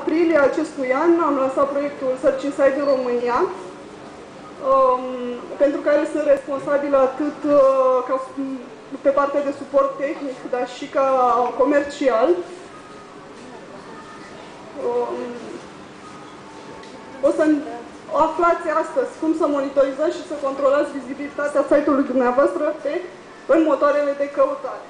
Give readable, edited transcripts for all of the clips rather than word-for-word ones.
aprilie acestui an am lansat proiectul Search Inside în România, pentru care sunt responsabilă atât ca pe partea de suport tehnic, dar și ca comercial. O să aflați astăzi cum să monitorizați și să controlați vizibilitatea site-ului dumneavoastră în motoarele de căutare.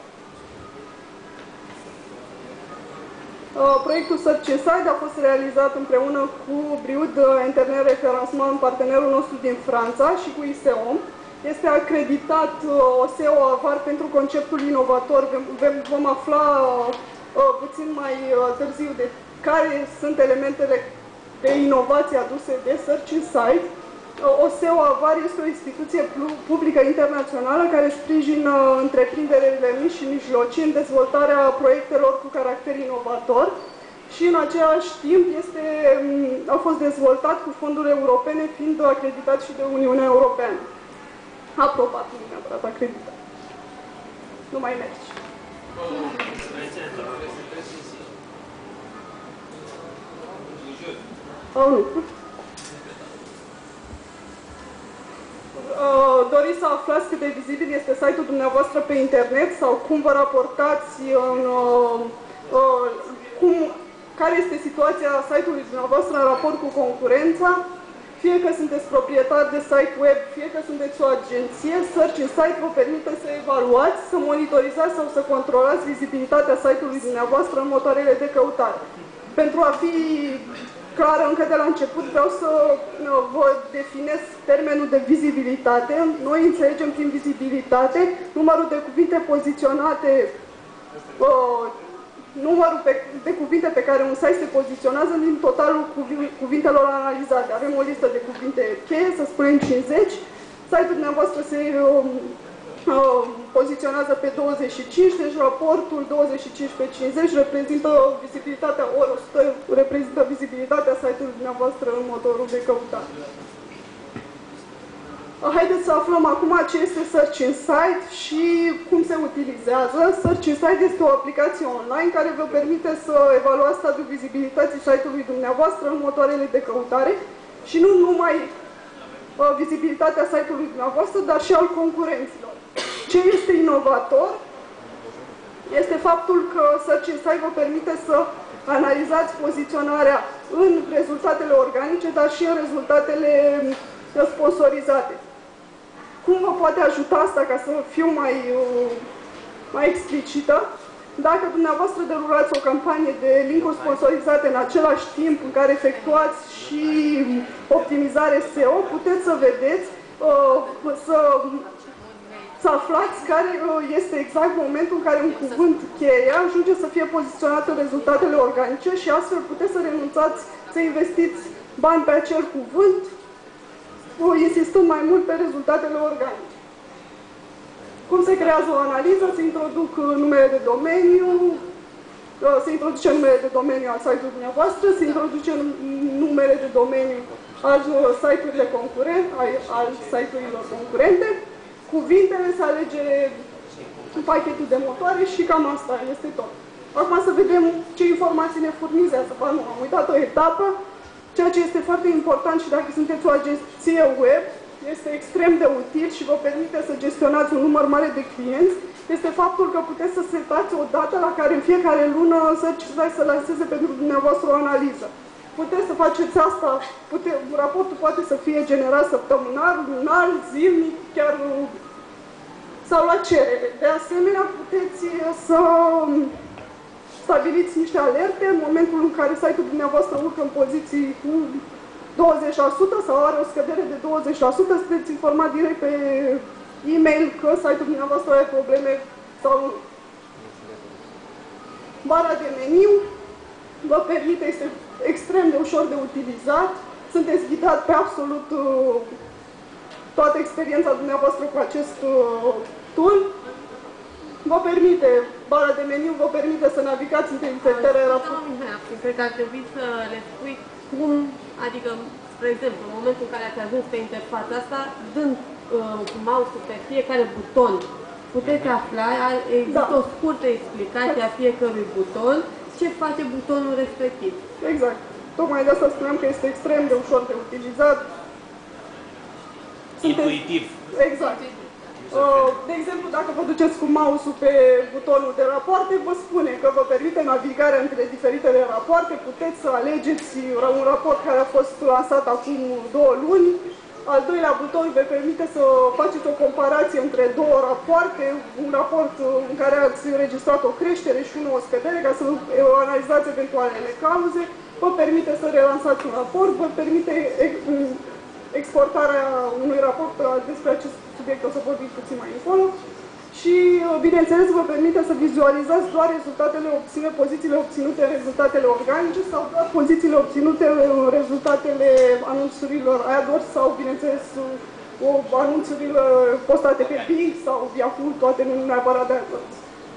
Proiectul Search Inside a fost realizat împreună cu Briud Internet Referencement, partenerul nostru din Franța, și cu ISEOM. Este acreditat OSEO AVAR pentru conceptul inovator. Vom afla puțin mai târziu de care sunt elementele de inovație aduse de Search Inside. OSEO AVAR este o instituție publică internațională care sprijină întreprinderile mici și mijlocii în dezvoltarea proiectelor cu caracter inovator și în același timp a fost dezvoltat cu fonduri europene, fiind acreditat și de Uniunea Europeană. Aprobat, nu neapărat acreditat. Nu mai mergi. Nu. Doriți să aflați cât de vizibil este site-ul dumneavoastră pe internet sau cum vă raportați care este situația site-ului dumneavoastră în raport cu concurența, fie că sunteți proprietar de site web, fie că sunteți o agenție, Search Inside vă permite să evaluați, să monitorizați sau să controlați vizibilitatea site-ului dumneavoastră în motoarele de căutare. Pentru a fi clar, încă de la început vreau să vă definez termenul de vizibilitate. Noi înțelegem prin vizibilitate numărul de cuvinte poziționate, numărul de cuvinte pe care un site se poziționează din totalul cuvintelor analizate. Avem o listă de cuvinte cheie, să spunem 50. Site-ul dumneavoastră se poziționează pe 25, deci raportul 25 pe 50 reprezintă vizibilitatea, ori 100 reprezintă vizibilitatea site-ului dumneavoastră în motorul de căutare. Haideți să aflăm acum ce este Search Inside și cum se utilizează. Search Inside este o aplicație online care vă permite să evaluați stadiul vizibilității site-ului dumneavoastră în motoarele de căutare și nu numai vizibilitatea site-ului dumneavoastră, dar și al concurenților. Ce este inovator este faptul că Search Inside vă permite să analizați poziționarea în rezultatele organice, dar și în rezultatele sponsorizate. Cum vă poate ajuta asta, ca să fiu mai explicită? Dacă dumneavoastră derulați o campanie de linkuri sponsorizate în același timp în care efectuați și optimizare SEO, puteți să vedeți, să aflați care este exact momentul în care un cuvânt cheie ajunge să fie poziționat în rezultatele organice și astfel puteți să renunțați să investiți bani pe acel cuvânt, insistând mai mult pe rezultatele organice. Cum se creează o analiză? Se introduc numere de domeniu, se introduce numere de domeniu al site-ului dumneavoastră, se introduce numere de domeniu al site-urilor concurente, cuvintele, se alege pachetul de motoare și cam asta este tot. Acum să vedem ce informații ne furnizează. Nu, am uitat o etapă. Ceea ce este foarte important și dacă sunteți o agenție web, este extrem de util și vă permite să gestionați un număr mare de clienți, este faptul că puteți să setați o dată la care în fiecare lună să lanseze pentru dumneavoastră o analiză. Puteți să faceți asta, raportul poate să fie generat săptămânal, lunar, zilnic, chiar sau la cerere. De asemenea, puteți să stabiliți niște alerte în momentul în care site-ul dumneavoastră urcă în poziții cu 20% sau are o scădere de 20%, sunteți informat direct pe e-mail că site-ul dumneavoastră are probleme sau nu. Bara de meniu vă permite, este extrem de ușor de utilizat, sunteți ghidat pe absolut toată experiența dumneavoastră cu acest tool. Vă permite, bara de meniu vă permite să navigați între diferitele rapoarte. Cred că ar trebui să le spui cum, adică, spre exemplu, în momentul în care ați ajuns pe interfața asta, dând mouse-ul pe fiecare buton, puteți afla, există o scurtă explicație a fiecărui buton, ce face butonul respectiv. Exact. Tocmai de asta spuneam că este extrem de ușor de utilizat. Intuitiv. Exact. De exemplu, dacă vă duceți cu mouse-ul pe butonul de rapoarte, vă spune că vă permite navigarea între diferitele rapoarte, puteți să alegeți un raport care a fost lansat acum 2 luni, al doilea buton vă permite să faceți o comparație între 2 rapoarte, un raport în care ați înregistrat o creștere și unul o scădere, ca să analizați eventualele cauze, vă permite să relansați un raport, vă permite exportarea unui raport. Despre acest subiect o să vorbim puțin mai încolo. Și, bineînțeles, vă permite să vizualizați doar rezultatele obținute, pozițiile obținute în rezultatele organice sau doar pozițiile obținute în rezultatele anunțurilor AdWords sau, bineînțeles, anunțurile postate pe Bing sau Yahoo, toate nu neapărat de AdWords.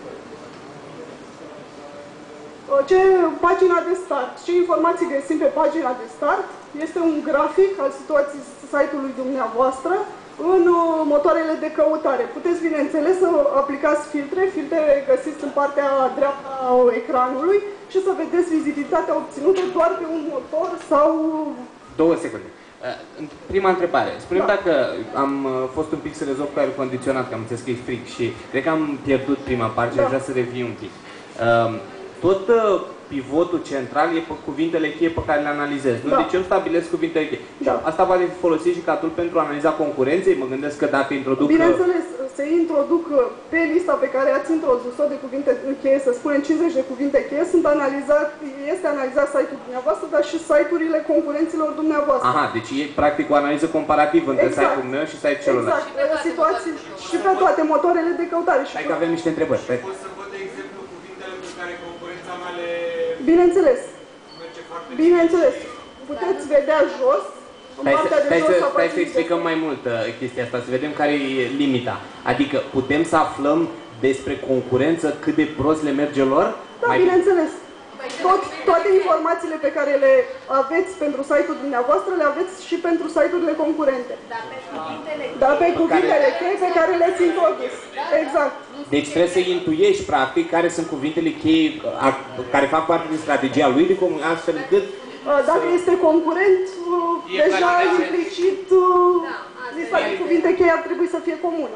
Pagina de start. Ce informații găsim pe pagina de start? Este un grafic al situației site-ului dumneavoastră în motoarele de căutare. Puteți, bineînțeles, să aplicați filtre. Filtre găsiți în partea dreaptă a ecranului și să vedeți vizibilitatea obținută doar pe un motor sau... 2 secunde. Prima întrebare. Spune-mi dacă am fost un pic să rezolv cu aer condiționat, că am înțeles că e fric și cred că am pierdut prima parte și aș vrea să revii un pic. Tot pivotul central e pe cuvintele cheie pe care le analizez. Nu? Deci eu stabilesc cuvintele cheie. Asta va fi folosit și ca tool pentru analiza concurenței? Mă gândesc că dacă introduc... Bineînțeles, se introduc pe lista pe care ați introdus-o de cuvinte cheie, să spunem 50 de cuvinte cheie, este analizat site-ul dumneavoastră, dar și site-urile concurenților dumneavoastră. Aha, deci e practic o analiză comparativă între site-ul meu și site-ul celălalt. Exact, situații și pe toate motoarele de căutare. Hai că avem niște întrebări. Pot să văd, de exemplu, cuvintele pe care concurența mea le... Bineînțeles. Merge foarte Bineînțeles. Puteți vedea jos, în partea de jos. Stai să explicăm mai mult chestia asta, să vedem care e limita. Adică putem să aflăm despre concurență cât de prost le merge lor? Da, bineînțeles. Toate informațiile pe care le aveți pentru site-ul dumneavoastră, le aveți și pentru site-urile concurente. Dar pe cuvintele cheie pe care le-ați introdus. Exact. Deci trebuie să intuiești, practic, care sunt cuvintele cheie care fac parte din strategia lui, astfel încât... Dacă este concurent, deja implicit lista de cuvinte cheie ar trebui să fie comună.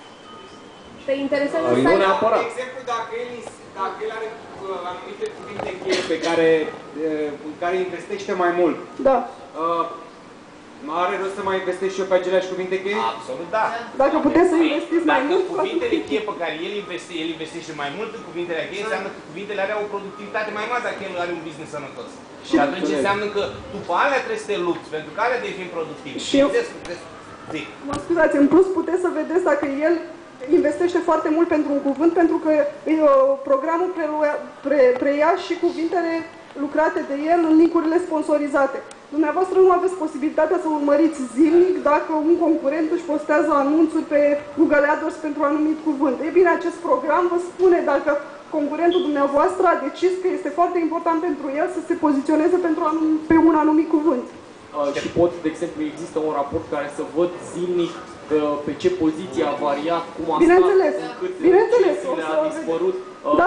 Te interesează site-ul? De exemplu, dacă el are anumite cuvinte cheie în care investește mai mult. Da. Are rost să mai investești și eu pe aceleași cuvinte cheie? Absolut, da. Dacă puteți să investiți mai mult... Dacă cuvintele cheie pe care el investește mai mult în cuvintele cheie, înseamnă că cuvintele alea au o productivitate mai mare dacă el are un business sănătos. Și atunci înseamnă că după alea trebuie să te lupți, pentru că alea devin productive. Și mă scuzați, în plus puteți să vedeți dacă el investește foarte mult pentru un cuvânt, pentru că programul preia și cuvintele lucrate de el în link-urile sponsorizate. Dumneavoastră nu aveți posibilitatea să urmăriți zilnic dacă un concurent își postează anunțuri pe Google AdWords pentru un anumit cuvânt. Ei bine, acest program vă spune dacă concurentul dumneavoastră a decis că este foarte important pentru el să se poziționeze pe un anumit cuvânt. Și pot, de exemplu, există un raport care să văd zilnic pe ce poziție a variat, cum a stat, bineînțeles, ce zile a dispărut. Da.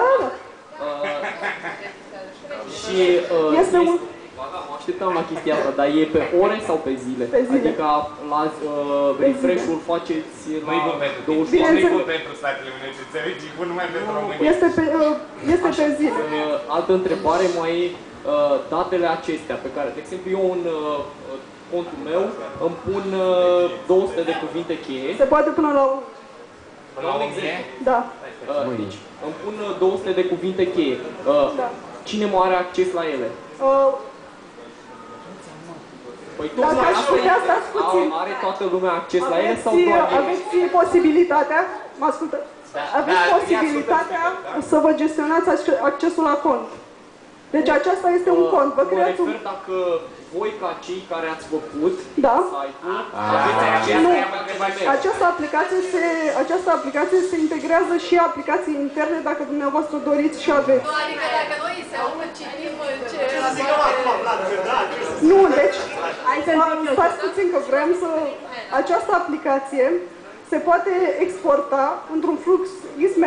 Și mă așteptam la chestia asta, dar e pe ore sau pe zile? Pe zile. Adică la refresh-ul faceți la 24 ore. Nu-i bun pentru statele Unite, înțelegi? E bun numai pentru România. Este pe zile. Altă întrebare mai e datele acestea pe care, de exemplu, eu în contul meu îmi pun 200 de cuvinte cheie. Se poate până la... La 1000? Da. Deci, îmi pun 200 de cuvinte cheie. Cine mai are acces la ele? Păi tocmai are toată lumea acces la ele sau doar aveți posibilitatea, mă ascultă, aveți posibilitatea să vă gestionați accesul la cont. Deci aceasta este un cont. Vă creați un... dacă voi, ca cei care ați făcut site-ul, această aplicație se integrează și aplicații interne dacă dumneavoastră doriți și aveți. Adică dacă noi se audă, citim ce... Nu, deci, stați puțin că vrem să... Această aplicație se poate exporta într-un flux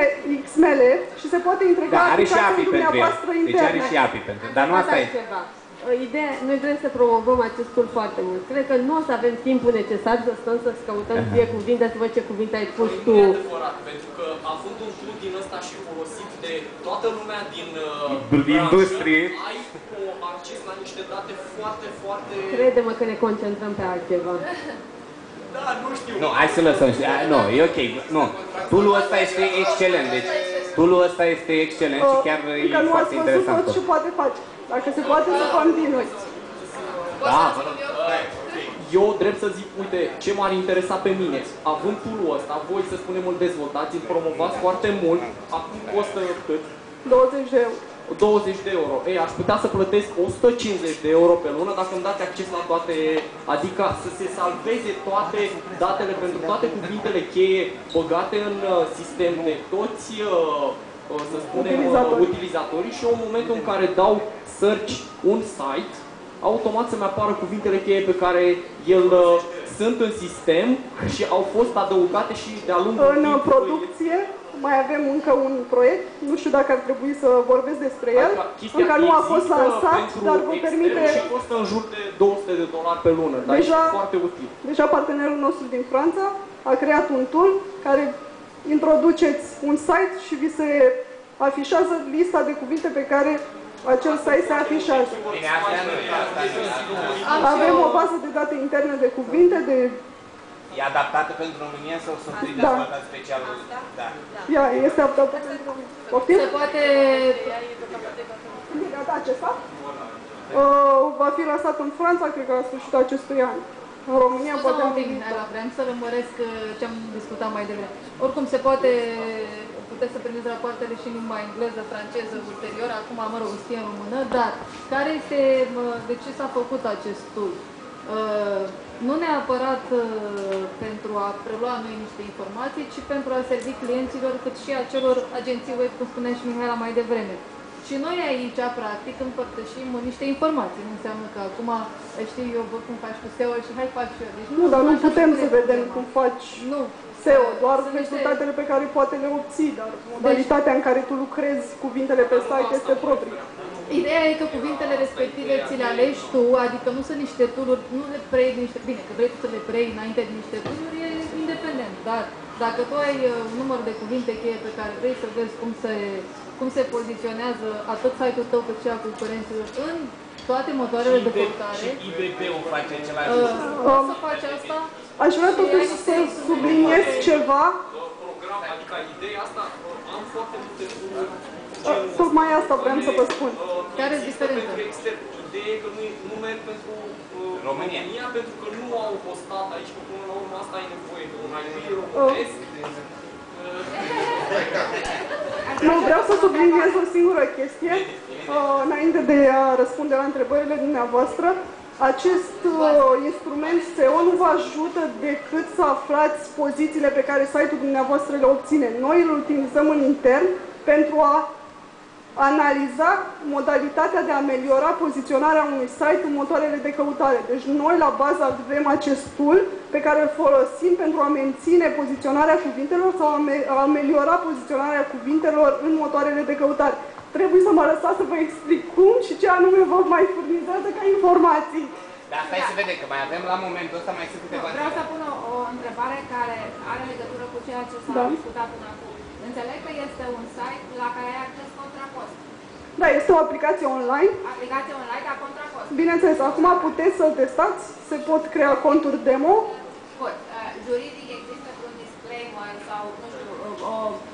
XML și se poate integra aplicațiile dumneavoastră interne. Deci are și API pentru, dar nu asta e. Ideea, noi vrem să promovăm acest tool foarte mult. Cred că nu o să avem timpul necesar să stăm să căutăm fie cuvinte, să văd ce cuvinte ai pus tu. Nu e adevărat, pentru că având un tool din ăsta și folosit de toată lumea din industrie, ai acces la niște date foarte, foarte... Crede-mă că ne concentrăm pe altceva. Da, nu știu. Nu, hai să lăsăm. Nu, e ok. Nu. Tool-ul ăsta este excelent. Deci, tool-ul ăsta este excelent și chiar e Încă nu foarte ați văzut interesant. tot ce poate face. Dacă se poate să continui. Da. Eu, drept să zic, uite, ce m-ar interesa pe mine, având tool-ul ăsta, voi, să spunem, îl dezvoltați, îl promovați foarte mult, acum costă cât? 20 de euro. 20 de euro. Ei, aș putea să plătesc 150 de euro pe lună dacă îmi dați acces la toate, adică să se salveze toate datele pentru toate cuvintele cheie băgate în sistem de toți, să spunem, utilizatorii și eu în momentul în care dau search un site, automat să-mi apară cuvintele cheie pe care sunt în sistem și au fost adăugate și de-a lungul timpului. În producție mai avem încă un proiect, nu știu dacă ar trebui să vorbesc despre el, încă nu a fost lansat, dar vă permite... Și costă în jur de 200 de dolari pe lună, dar e foarte util. Deja partenerul nostru din Franța a creat un tool care introduceți un site și vi se afișează lista de cuvinte pe care acel site se afișează. Avem o bază de date interne de cuvinte, de... E adaptată pentru România sau sunt dezvoltat special? Da. Ea este adaptată pentru România. Poftim? Se poate... acesta va fi lansat în Franța, cred că la sfârșitul acestui an. În România poate... Vreau să rămăresc ce am discutat mai devreme. Oricum se poate... Puteți să prindeți rapoartele și în limba engleză, franceză, ulterior, acum, mă rog, știe în română, dar care este, de ce s-a făcut acest tool? Nu neapărat pentru a prelua noi niște informații, ci pentru a servi clienților, cât și acelor agenții web, cum spunea și Mihaela mai devreme. Și noi aici, practic, împărtășim niște informații. Nu înseamnă că acum, știi, eu văd cum faci cu SEO și hai faci și eu. Deci, nu, dar nu putem să vedem cum faci SEO, doar rezultatele pe care poate le obții, dar modalitatea în care tu lucrezi cuvintele pe site este proprie. Ideea e că cuvintele respective ți le alegi tu, adică nu sunt niște tool-uri, nu le preiei niște... Bine, că vrei să le preiei înainte de niște tool-uri, e independent, dar dacă tu ai un număr de cuvinte cheie pe care vrei să vezi cum se poziționează atât site-ul tău cât și a concurenților în toate motoarele de căutare... Și IBP-ul face același lucru. Să faci asta? Aș vrea totuși să subliniez ceva. Program, adică ideea asta, am foarte multe tocmai asta vreau să vă spun. Care e diferența? Ideea e că nu merg pentru România, pentru că nu au hostat aici, că până la urmă asta ai nevoie de un IP românesc. Nu, vreau să subliniez o singură chestie, înainte de a răspunde la întrebările dumneavoastră. Acest instrument SEO nu vă ajută decât să aflați pozițiile pe care site-ul dumneavoastră le obține. Noi îl utilizăm în intern pentru a analiza modalitatea de a ameliora poziționarea unui site în motoarele de căutare. Deci noi la bază avem acest tool pe care îl folosim pentru a menține poziționarea cuvintelor sau a ameliora poziționarea cuvintelor în motoarele de căutare. Trebuie să mă lăsați să vă explic cum și ce anume vă mai furnizează ca informații. Dar stai să vedem, că mai avem la momentul ăsta mai sunt câteva... Vreau să pun o întrebare care are legătură cu ceea ce s-a discutat până acum. Înțeleg că este un site la care ai acces contra cost. Da, este o aplicație online. Aplicație online, dar contra cost. Bineînțeles, acum puteți să testați, se pot crea conturi demo. Bun, juridic există un disclaimer sau, nu știu, o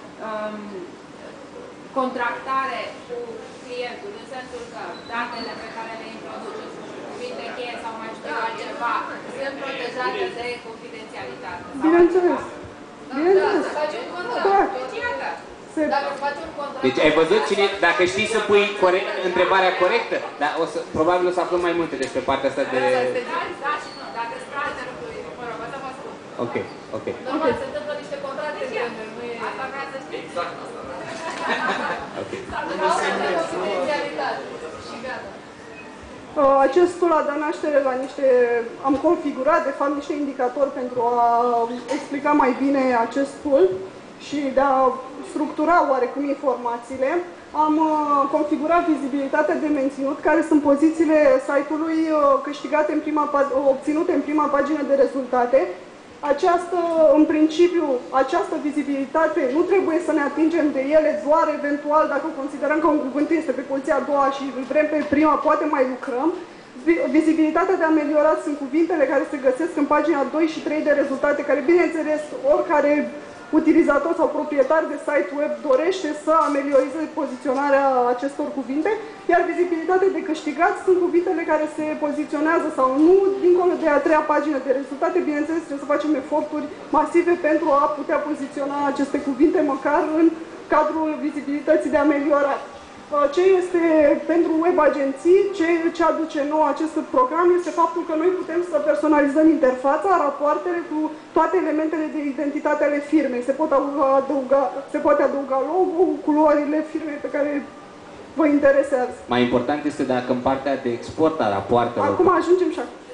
contractare cu clientul, în sensul că datele pe care le introduceți, cuvinte cheie sau mai știu altceva, sunt protejate de confidențialitate. Bineînțeles. Bineînțeles. Dacă faci un contract... Deci ai văzut cine, dacă știi să pui întrebarea corectă, dar probabil o să aflăm mai multe despre partea asta de... Da și nu, dacă stai, mă rog, o să vă spun. Ok, ok. Normal, se întâmplă niște contracte de nu e... Asta vrea să știi. Exact asta. Ok. Și gata. Acest tool a dat naștere la am configurat de fapt niște indicatori pentru a explica mai bine acest tool și de a structura oarecum informațiile. am configurat vizibilitatea de menținut, care sunt pozițiile site-ului câștigate obținute în prima pagină de rezultate. În principiu, această vizibilitate nu trebuie să ne atingem de ele doar eventual dacă considerăm că un cuvânt este pe poziția a doua și îl vrem pe prima, poate mai lucrăm. Vizibilitatea de ameliorat sunt cuvintele care se găsesc în pagina 2 și 3 de rezultate, care, bineînțeles, oricare utilizator sau proprietar de site web dorește să amelioreze poziționarea acestor cuvinte, iar vizibilitatea de câștigat sunt cuvintele care se poziționează sau nu dincolo de a treia pagină de rezultate. Bineînțeles, trebuie să facem eforturi masive pentru a putea poziționa aceste cuvinte măcar în cadrul vizibilității de ameliorat. Ce este pentru web agenții, ce aduce nou acest program este faptul că noi putem să personalizăm interfața, rapoartele cu toate elementele de identitate ale firmei. Se poate adăuga logo, culorile firmei pe care vă interesează. Mai important este dacă în partea de export a rapoartelor... Acum ajungem și acum.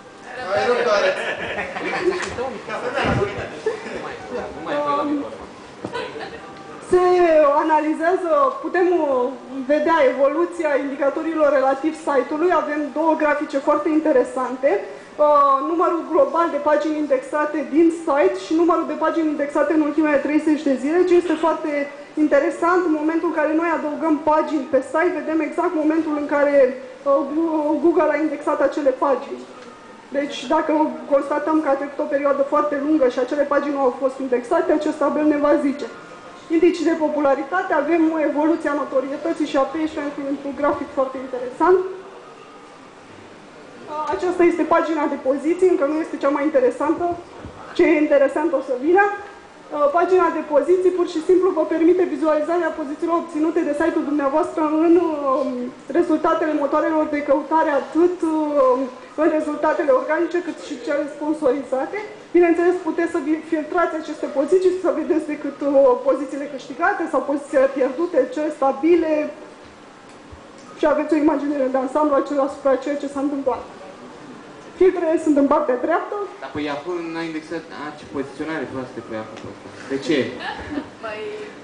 Se analizează, putem vedea evoluția indicatorilor relativ site-ului. Avem două grafice foarte interesante. Numărul global de pagini indexate din site și numărul de pagini indexate în ultimele 30 de zile, ce este foarte interesant. În momentul în care noi adăugăm pagini pe site, vedem exact momentul în care Google a indexat acele pagini. Deci, dacă constatăm că a trecut o perioadă foarte lungă și acele pagini nu au fost indexate, acest tabel ne va zice. Indicii de popularitate, avem o evoluție a notorietății și a page-rank-ului într-un grafic foarte interesant. Aceasta este pagina de poziții, încă nu este cea mai interesantă. Ce e interesant o să vină. Pagina de poziții pur și simplu vă permite vizualizarea pozițiilor obținute de site-ul dumneavoastră în rezultatele motoarelor de căutare, atât în rezultatele organice cât și cele sponsorizate. Bineînțeles, puteți să filtrați aceste poziții și să vedeți decât pozițiile câștigate sau pozițiile pierdute, cele stabile și aveți o imagine de ansamblu asupra ceea ce s-a întâmplat. Filtrele sunt în partea dreaptă. Dar păi Yahoo n-a indexat... ce poziționare proastă pe Yahoo ăsta. De ce? Păi...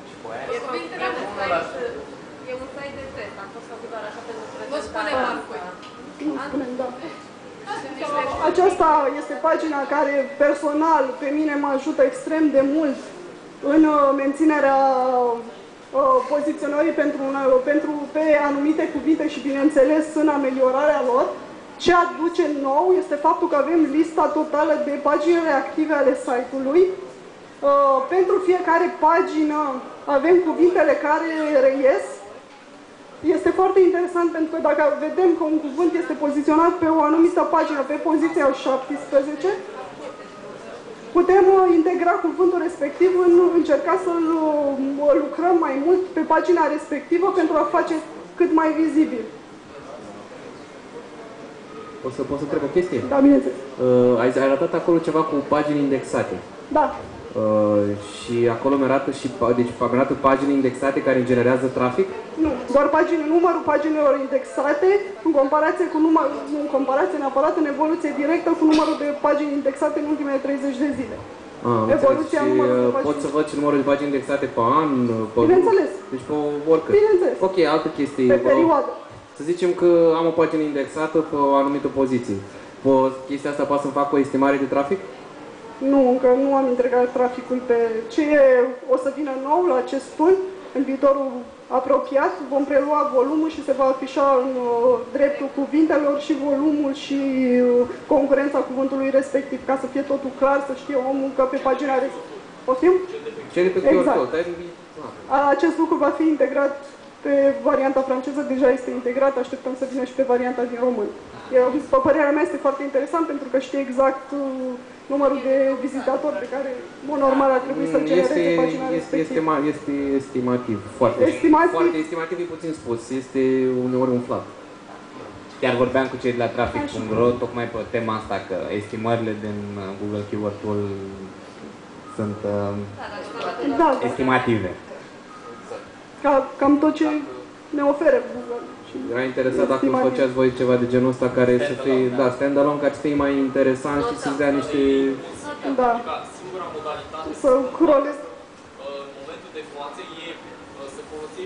E un site de test, am fost făcut doar așa pentru prezentare. Vă spune Marcui. Spunem, da. Aceasta este pagina care personal pe mine mă ajută extrem de mult în menținerea poziționării pe anumite cuvinte și, bineînțeles, în ameliorarea lor. Ce aduce nou este faptul că avem lista totală de paginile active ale site-ului. Pentru fiecare pagină avem cuvintele care reies. Este foarte interesant pentru că dacă vedem că un cuvânt este poziționat pe o anumită pagină, pe poziția 17, putem integra cuvântul respectiv încerca să-l lucrăm mai mult pe pagina respectivă pentru a face cât mai vizibil. Pot să întreb o chestie? Da, bineînțeles. Ai arătat acolo ceva cu pagini indexate. Da. Și acolo mi arată pagini indexate care generează trafic? Nu, doar numărul paginilor indexate în comparație cu neapărat în evoluție directă cu numărul de pagini indexate în ultimele 30 de zile. Evoluția numărului de pagini. Pot să văd și numărul de pagini indexate pe an? Bineînțeles. Deci pe oricât. Bineînțeles. Ok, altă chestie. Pe perioadă. Să zicem că am o pagină indexată pe o anumită poziție. Chestia asta poate să-mi fac o estimare de trafic? Nu, încă nu am integrat traficul pe ce o să vină nou la acest tool. În viitorul apropiat vom prelua volumul și se va afișa în dreptul cuvintelor și volumul și concurența cuvântului respectiv, ca să fie totul clar, să știe omul că pe pagina respectivă. Poftim? Exact. Acest lucru va fi integrat pe varianta franceză, deja este integrat, așteptăm să vină și pe varianta din român. După părerea mea este foarte interesant pentru că știe exact numărul de vizitatori pe care, în normal, ar trebui să genereze pagina respectivă. Este estimativ, foarte estimativ e puțin spus, este uneori umflat. Chiar vorbeam cu cei de la Traffic.ro tocmai pe tema asta, că estimările din Google Keyword Tool sunt estimative. Cam tot ce ne oferă Google. Era interesat dacă făceați voi ceva de genul ăsta care să fie, stand-alone, ca să fie mai interesant și să-ți dea niște... Da. Singura modalitate să crolezi. În momentul de față e să folosești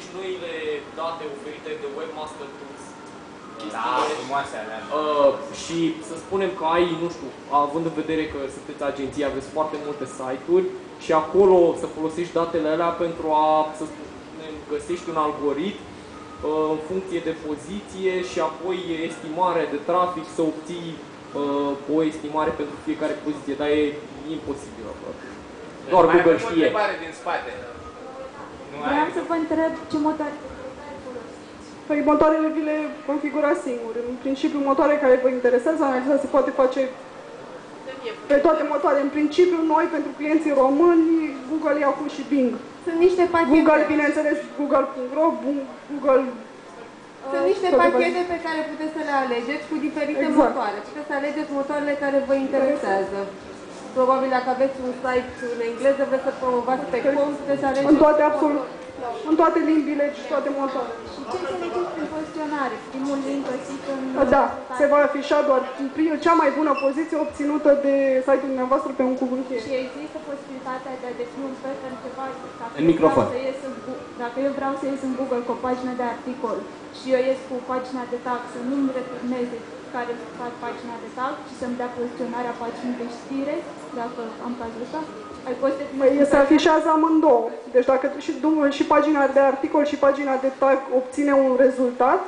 noile date oferite de Webmaster Tools. Da, frumoase alea. Și să spunem că ai, nu știu, având în vedere că sunteți agenție, aveți foarte multe site-uri și acolo să folosești datele alea pentru a, să spunem, găsești un algoritm în funcție de poziție și apoi estimare de trafic, să obții o estimare pentru fiecare poziție, dar e imposibil aproape. Doar Google știe. Mai am o întrebare din spate. Vreau să vă întreb ce motoare Păi motoarele vi le configurați singur. În principiu, motoare care vă interesează, analiza se poate face pe toate motoare. În principiu, noi, pentru clienții români, Google, Yahoo și Bing. Sunt niște pachete. Google, bineînțeles, Google.ro, Google... Sunt niște pachete pe care puteți să le alegeți cu diferite motoare. Puteți să alegeți motoarele care vă interesează. Probabil dacă aveți un site în engleză, vreți să promovați pe com, puteți să alegeți... În toate, absolut. În toate limbile și toate motoarele. Și ce înțelegeți prin poziționare? Primul link găsit în... Da, se va afișa doar cea mai bună poziție obținută de site-ul dumneavoastră pe un cuvânt cheie. Și există posibilitatea de a defini un pattern ceva, în microfon. Dacă eu vreau să ies în Google cu o pagină de articol și eu ies cu pagina de tag, să nu-mi returneze care fac pagina de tag și să-mi dea poziționarea paginii de știre, dacă am cazul ăsta. Se afișează amândouă. Deci dacă și pagina de articol și pagina de tag obține un rezultat,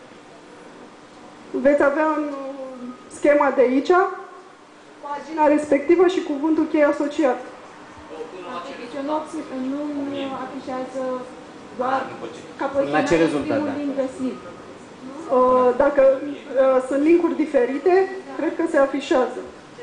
veți avea în schema de aici pagina respectivă și cuvântul cheie asociat. Deci nu afișează doar ca la ce rezultat, primul link găsit. Dacă sunt linkuri diferite, cred că se afișează.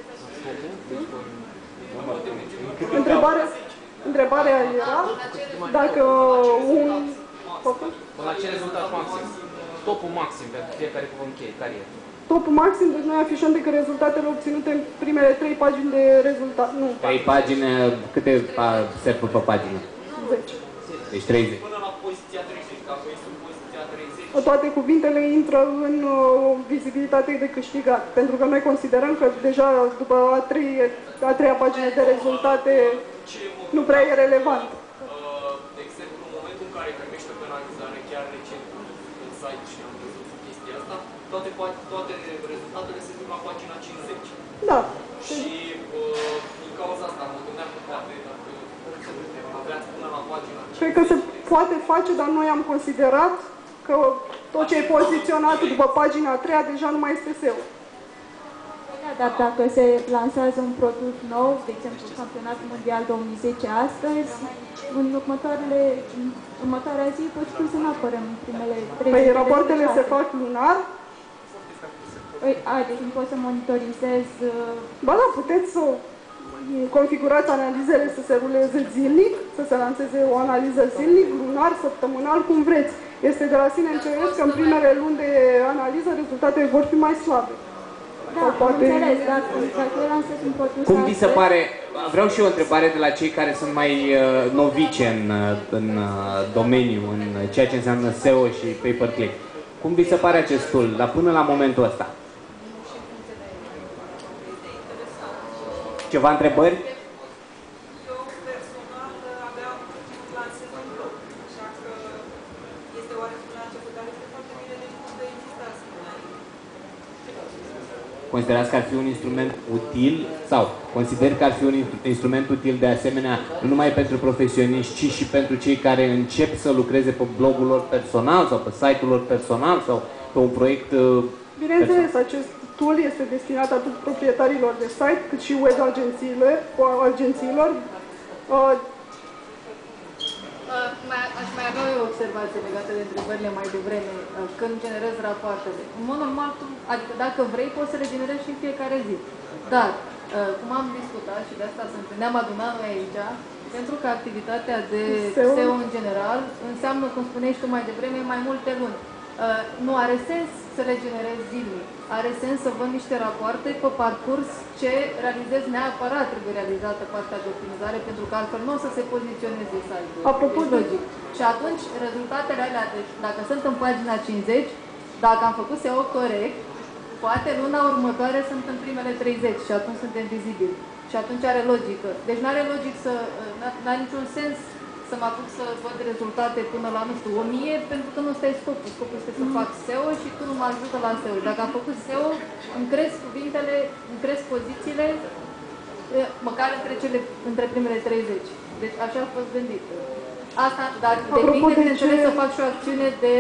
Întrebarea era dacă un... La ce rezultat maxim? Topul maxim pentru fiecare cuvânt cheie, care e? Topul maxim, deci noi afișăm decât rezultatele obținute în primele 3 pagini de rezultat. Nu, 3 pagini, câte servuri pe pagină? 10. Deci 30. Până la poziția 30, dacă ești în poziția 30. Toate cuvintele intră în vizibilitate de câștigat, pentru că noi considerăm că deja după a treia pagină de rezultate nu prea e relevant. De exemplu, în momentul în care primești o penalizare chiar recent în site și am văzut chestia asta, toate rezultatele se duc la pagina 50. Da. Și din cauza asta mă gândeam că poate dacă aveați până la pagina 50. Cred că se poate face, dar noi am considerat că tot ce e poziționat după pagina a treia deja nu mai este SEO. Dar dacă se lansează un produs nou, de exemplu Campionatul Mondial 2010 astăzi, în următoarea zi pot spune să nu apărăm în primele 3 Păi rapoartele se fac lunar. Deci nu pot să monitorizez... Ba da, puteți să configurați analizele să se ruleze zilnic, să se lanseze o analiză zilnic, lunar, săptămânal, cum vreți. Este de la sine înțeles că în primele luni de analiză rezultatele vor fi mai slabe. Da, poate... înțeles, dacă eu lansez un produs Cum vi se pare, vreau și eu o întrebare de la cei care sunt mai novice în domeniu, în ceea ce înseamnă SEO și pay-per-click. Cum vi se pare acest tool, dar până la momentul ăsta? Ceva întrebări? Eu personal abia lansez un blog, așa că este oarecum la început, dar este foarte bine de știut că există asemenea. Considerați că ar fi un instrument util sau consideri că ar fi un instrument util de asemenea nu numai pentru profesioniști, ci și pentru cei care încep să lucreze pe blogul lor personal sau pe site-ul lor personal sau pe un proiect Bineînțeles, acest tool este destinat atât proprietarilor de site, cât și web agențiilor. Aș mai avea o observație legată de întrebările mai devreme, când generezi rapoartele. În mod normal, adică dacă vrei, poți să le generezi și în fiecare zi. Dar, cum am discutat și de asta ne-am adunat noi aici, pentru că activitatea de SEO în general înseamnă, cum spuneai tu mai devreme, mai multe luni. Nu are sens să le generezi zilnic. Are sens să văd niște rapoarte pe parcurs ce realizez neapărat trebuie realizată partea de optimizare, pentru că altfel nu o să se poziționeze site-ul. Apropo de logic. Și atunci, rezultatele alea, deci, dacă sunt în pagina 50, dacă am făcut SEO corect, poate luna următoare sunt în primele 30 și atunci suntem vizibili. Și atunci are logică. Deci nu are logic să, n-are niciun sens să mă apuc să văd rezultate până la, nu știu, 1000, pentru că nu ăsta e scopul. Scopul este să fac SEO și tu nu mă ajută la SEO. Dacă am făcut SEO, îmi cresc cuvintele, îmi cresc pozițiile, măcar între primele 30. Deci așa a fost gândit. Asta, dar depinde, bineînțeles, să fac și o acțiune de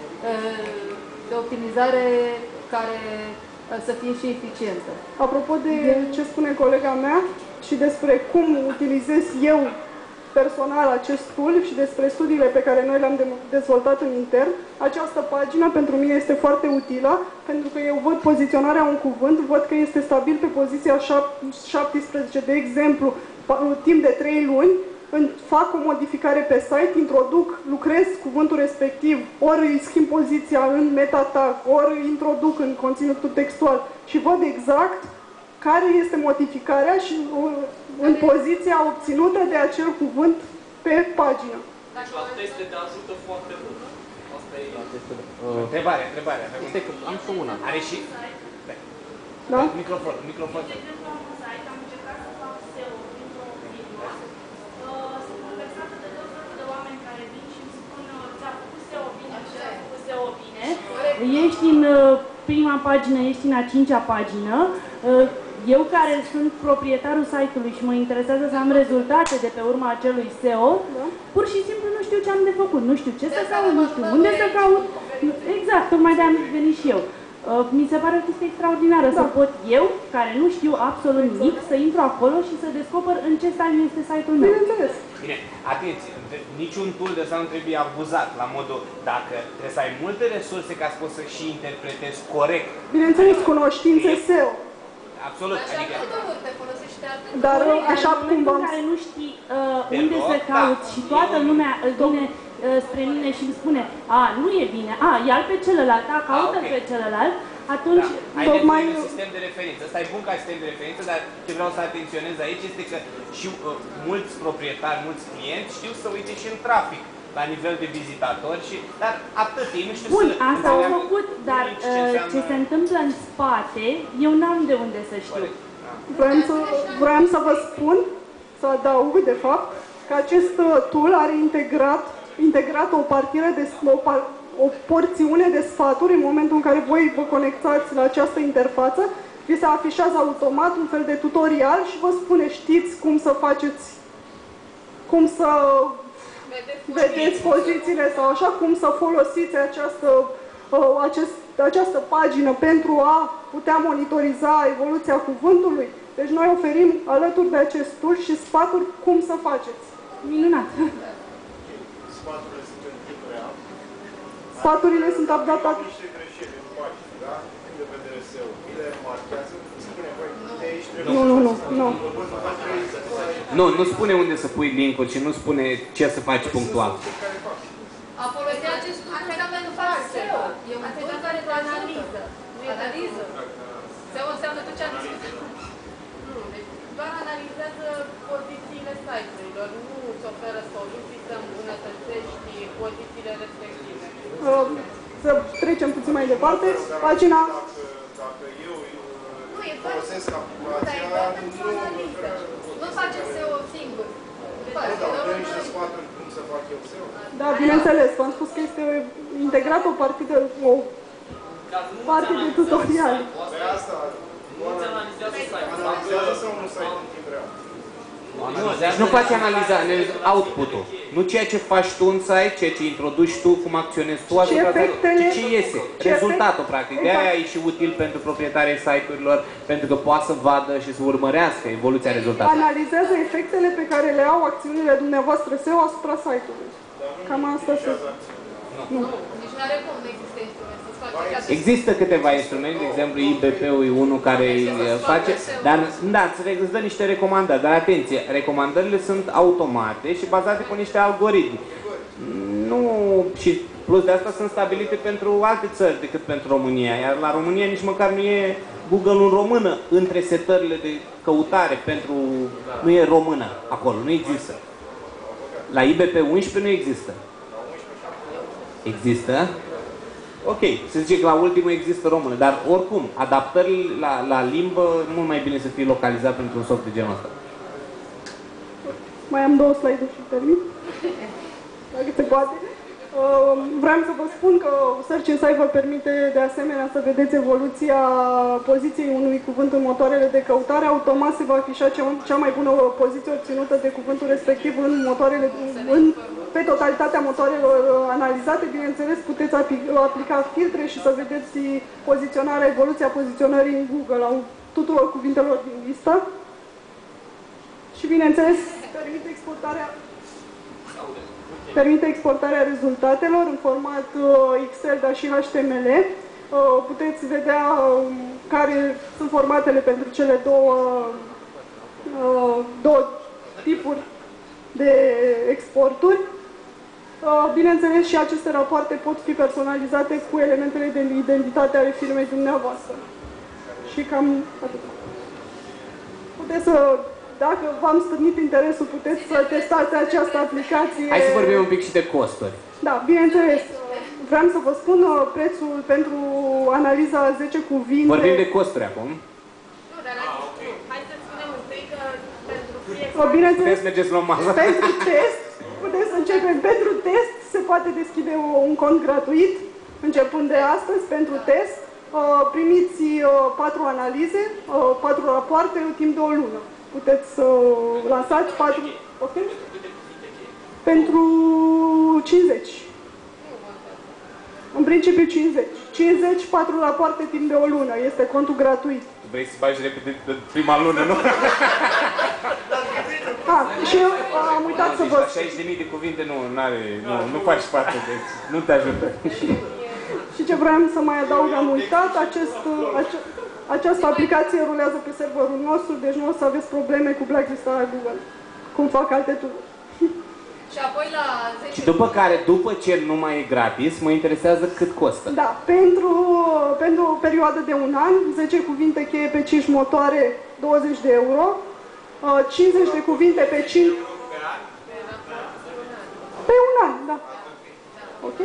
optimizare care să fie și eficientă. Apropo de ce spune colega mea și despre cum utilizez eu personal acest tool și despre studiile pe care noi le-am dezvoltat în intern, această pagină pentru mine este foarte utilă, pentru că eu văd poziționarea un cuvânt, văd că este stabil pe poziția 17, de exemplu, timp de 3 luni, fac o modificare pe site, introduc, lucrez cuvântul respectiv, ori îi schimb poziția în meta tag, ori îi introduc în conținutul textual și văd exact care este modificarea și în poziția obținută de acel cuvânt pe pagină. Deci la teste te ajută foarte mult. Asta e la teste. Întrebare. Este că am și una. Are și... Da? Microfon. De exemplu, am un site, am încercat să fac SEO printr-o video. Sunt conversată de tot felul de oameni care vin și îmi spun ți-a făcut SEO bine, ți-a făcut SEO bine. Ești în prima pagină, ești în a 5-a pagină. Eu care sunt proprietarul site-ului și mă interesează să am rezultate de pe urma acelui SEO, pur și simplu nu știu ce am de făcut, nu știu ce să caut, nu știu unde să caut. Exact, tocmai de-am venit și eu. Mi se pare o chestie extraordinară să pot eu, care nu știu absolut nimic, să intru acolo și să descoper în ce stadiu este site-ul meu. Bineînțeles. Bine, atenție, niciun tool de ăsta nu trebuie abuzat, la modul, dacă trebuie să ai multe resurse ca să poți să și interpretezi corect. Bineînțeles, cunoștințe SEO. Absolut, adică... Dar așa cum v-am... care nu știi unde să cauți și toată lumea vine spre mine și îmi spune nu e bine, ia-l pe celălalt, caută-l pe celălalt, atunci... Ai nevoie de un sistem de referință. Ăsta e bun ca sistem de referință, dar ce vreau să atenționez aici este că și mulți proprietari, mulți clienți știu să uite și în trafic la nivel de vizitatori, dar atât, ei nu știu bun, să asta au făcut, dar ce se întâmplă în spate, eu n-am de unde să știu. Vreau să vă spun, să adaug de fapt, că acest tool are integrat o partidă de o porțiune de sfaturi în momentul în care voi vă conectați la această interfață, vi se afișează automat un fel de tutorial și vă spune știți cum să faceți, cum să vedeți pozițiile sau așa, cum să folosiți această pagină pentru a putea monitoriza evoluția cuvântului. Deci noi oferim alături de acest tool și sfaturi cum să faceți. Minunat! Sfaturile sunt în timp real. Sfaturile sunt updatate. Niște greșeli în pagină, da? Din de vedere SEO. Mi le marchează, spune, băi, de aici trebuie Nu spune unde să pui link-uri și nu spune ce să faci punctual. A folosi acest antrenament nu faci SEO. E un tool care te analiză. Analiză. SEO înseamnă tot ce am discutat. Nu, deci doar analizează pozițiile site-urilor, nu îți oferă soluții să îmbunătățești pozițiile respective. Să trecem puțin mai departe. Pagina... Dacă eu folosesc aplicația, nu face SEO singur. Dar dă niște sfaturi cum să fac eu SEO. Da, bineînțeles, v-am spus că este integrat o parte de tutorial. Pe asta, analizează sau nu site în timp real? Deci nu faci analiza output-ul. Nu ceea ce faci tu în site, ceea ce introduci tu, cum acționezi tu, ce iese. Rezultatul, practic. De-aia e și util pentru proprietarii site-urilor, pentru că poate să vadă și să urmărească evoluția rezultatului. Analizează efectele pe care le au acțiunile dumneavoastră SEO asupra site-ului. Cam asta se... Nu. Nici nu are cum, nu există instrument să-ți faci. Există câteva instrumente, de exemplu IBP-ul e unul care îi face, dar da, îți dă niște recomandări, dar atenție, recomandările sunt automate și bazate pe niște algoritmi. Nu, și plus de asta sunt stabilite pentru alte țări decât pentru România, iar la România nici măcar nu e Google în română între setările de căutare pentru... nu e română acolo, nu există. La IBP 11 nu există. Există? Ok, se zice că la ultimul există română, dar oricum, adaptările la limbă, mult mai bine să fie localizat printr-un soft de genul ăsta. Mai am 2 slide-uri și termin. dacă se poate. Vreau să vă spun că Search Insight vă permite de asemenea să vedeți evoluția poziției unui cuvânt în motoarele de căutare. Automat se va afișa cea mai bună poziție obținută de cuvântul respectiv în motoarele, pe totalitatea motoarelor analizate. Bineînțeles, puteți aplica filtre și să vedeți poziționarea, evoluția poziționării în Google a tuturor cuvintelor din listă. Și bineînțeles, permite exportarea rezultatelor în format Excel, dar și HTML. Puteți vedea care sunt formatele pentru cele două tipuri de exporturi. Bineînțeles, și aceste rapoarte pot fi personalizate cu elementele de identitate ale firmei dumneavoastră. Și cam atât. Puteți să... Dacă v-am stârnit interesul, puteți să testați această aplicație. Hai să vorbim un pic și de costuri. Da, bineînțeles. Vreau să vă spun prețul pentru analiza 10 cuvinte. Vorbim de costuri acum. Nu, dar hai să spunem întâi că pentru fiecare... Bineînțeles, mergeți la masă. pentru test, puteți să începem. Pentru test se poate deschide un cont gratuit, începând de astăzi, pentru test. Primiți 4 analize, 4 rapoarte, în timp de o lună. Puteți să lansați 4... Okay? Pentru 50. În principiu 50. 50, 4 rapoarte timp de o lună. Este contul gratuit. Tu vrei să bagi repede de prima lună, nu? Și am uitat să vă... 60.000 de cuvinte nu faci parte, deci nu te ajută. Și ce vreau să mai adaug, am uitat, această aplicație rulează pe serverul nostru, deci nu o să aveți probleme cu blacklistarea Google, cum fac alte tool-uri. Și apoi la 10... Și după ce nu mai e gratis, mă interesează cât costă. Da, pentru o perioadă de un an, 10 cuvinte cheie pe 5 motoare, 20 de euro, 50 de cuvinte pe 5... Pe un an, da. Ok?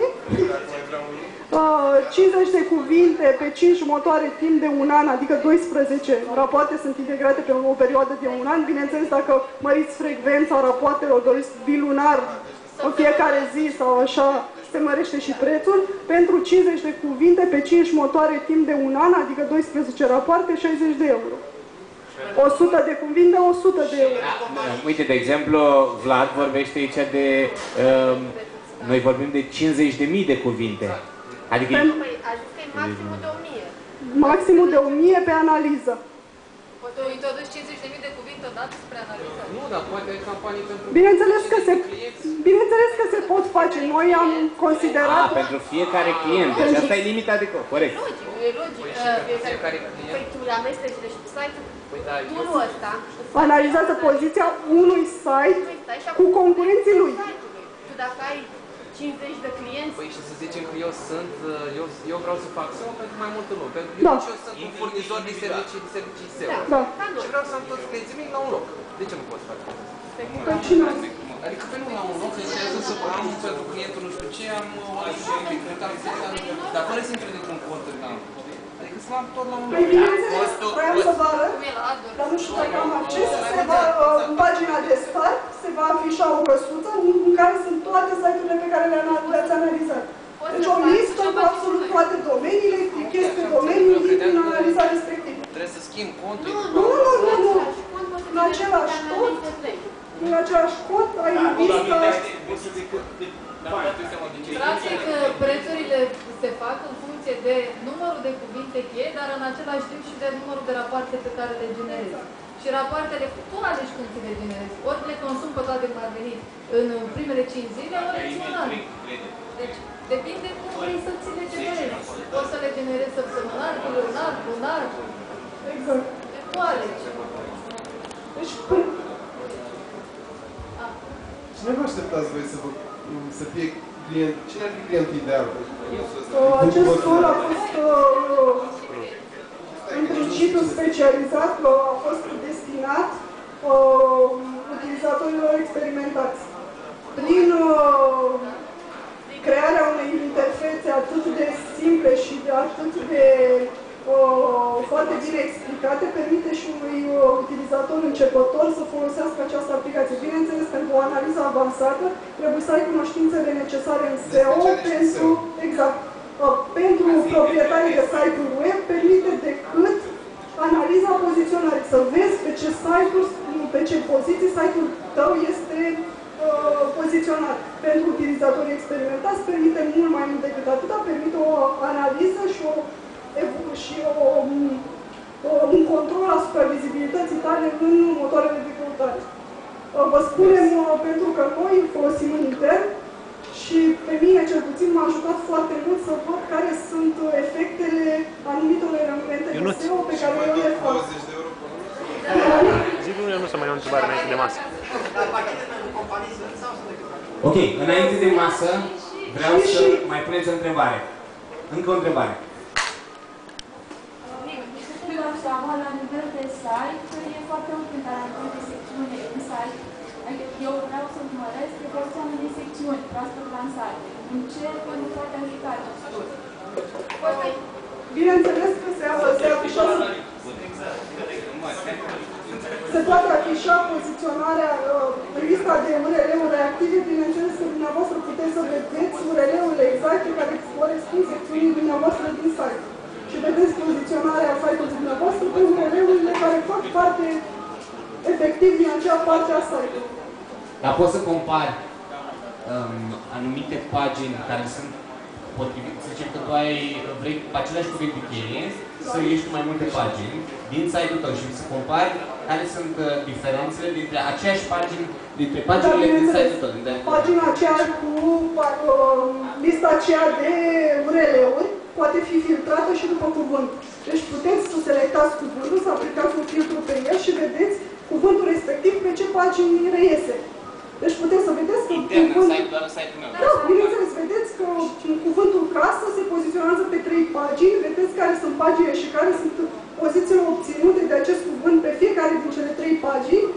50 de cuvinte pe 5 motoare timp de un an, adică 12 rapoarte sunt integrate pe o perioadă de un an. Bineînțeles, dacă măriți frecvența rapoartelor, doriți bilunar în fiecare zi sau așa, se mărește și prețul. Pentru 50 de cuvinte pe 5 motoare timp de un an, adică 12 rapoarte, 60 de euro. 100 de cuvinte, 100 de euro. Uite, de exemplu, Vlad vorbește aici de... noi vorbim de 50.000 de cuvinte. Adică... A zis că e maximul de 1000. Maximul de 1000 pe analiză. Poți să introduci 50.000 de cuvinte odată spre analiză? Nu, dar poate ai campanii pentru... Bineînțeles că se pot face. Noi am considerat... pentru fiecare client. Deci asta e limita de cont, corect. E logic. Fiecare client... Păi tu amesteci, deci site-ul, tool-ul ăsta... Analizează poziția unui site cu concurenții lui. Tu dacă ai 50 de clienți... Păi și să zicem că eu vreau să fac SEO pentru mai multă lume. Pentru că eu sunt un furnizor de servicii SEO. Și vreau să am toți clienții mei la un loc. De ce nu pot face asta? Adică pe nu la un loc, înseamnă să am pentru clientul nu știu ce, am dar fără să intru dintr-un cont în am. Adică să am tot la un loc. Păi bineînțeles, vreau să vă arăt, dar nu știu dacă am acces, în pagina de start se va afișa o căsuță în care sunt toate site-urile pe care le-ați analizat. Deci o listă cu absolut toate domeniile, clichezi pe domeniul din analiza respectivă. Trebuie să schimb contul? Nu. În același tot, în același cod ai listă... Practic, prețurile se fac în funcție de numărul de cuvinte cheie, dar în același timp și de numărul de rapoarte pe care le generezi. Și rapoartele, tu alegi când ți le generezi. Ori le consumi pe toate cum ar veni în primele 5 zile, ori într-un an. Deci, depinde cum vrei să ți le generezi. Poți să le generezi săptămânal, lunar. Exact. Tu alegi. Deci, cine vă așteptați voi să fie client? Cine ar fi clientul ideal? Acest tool a fost în principiu specializat, a fost destinat utilizatorilor experimentați. Prin crearea unei interfețe atât de simple și atât de foarte bine explicate, permite și unui utilizator începător să folosească această aplicație. Bineînțeles, pentru o analiză avansată, trebuie să ai cunoștințele necesare în SEO pentru, exact, pentru proprietarii de site-uri web, permite decât analiza poziționării, să vezi pe ce site-uri, pe ce poziții site-ul tău este poziționat. Pentru utilizatorii experimentați permite mult mai mult decât atâta, permite o analiză și un control asupra vizibilității tale în motoarele de căutare. Vă spunem pentru că noi folosim în intern și pe mine cel puțin m-a ajutat foarte mult să văd care sunt efectele anumitor elemente de SEO pe care eu le fac. Zilul nu să mai am o întrebare înainte de masă. Ok, înainte de masă vreau să mai puneți o întrebare. Încă o întrebare. Seama, la nivel de site, e foarte mult în garanție de secțiune în site. Adică eu vreau să urmăresc evoluția unei secțiuni proaspăt lansate. În ce nu poate ajuta acest lucru? Bineînțeles că se afișează. Se poate afișa poziționarea în lista de URL-uri reactive, bineînțeles că dumneavoastră puteți să vedeți URL-urile exacte care corespund secțiunii dumneavoastră din site. Și vedeți poziționarea site-ului dumneavoastră pe URL-urile care fac parte efectiv din acea parte a site-ului. Dar poți să compari anumite pagini care sunt potrivit, să zicem că tu vrei aceleași cuvinte cheie, să ieși cu mai multe pagini din site-ul tău și să compari care sunt diferențele dintre aceeași pagini, dintre paginile din site-ul tău. Pagina aceea cu lista aceea de URL-uri poate fi filtrată și după cuvânt. Deci puteți să selectați cuvântul, să aplicați un filtru pe el și vedeți cuvântul respectiv pe ce pagini reiese. Deci puteți să vedeți că da, bineînțeles, vedeți că cuvântul casă se poziționează pe 3 pagini, vedeți care sunt paginile și care sunt pozițiile obținute de acest cuvânt pe fiecare din cele 3 pagini